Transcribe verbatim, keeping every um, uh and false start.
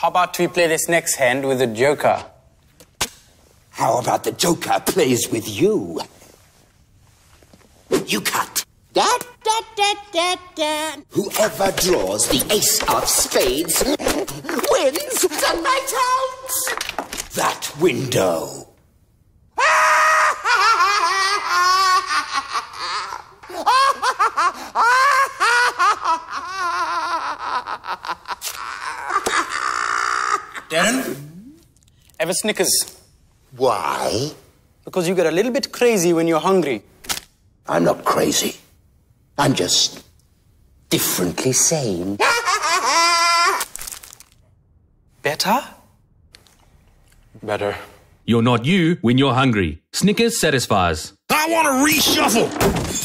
How about we play this next hand with the Joker? How about the Joker plays with you? You cut. Da, da, da, da, da. Whoever draws the ace of spades wins the night out. That window. Darren? Have a Snickers. Why? Because you get a little bit crazy when you're hungry. I'm not crazy. I'm just differently sane. Better? Better. You're not you when you're hungry. Snickers satisfies. I want to reshuffle.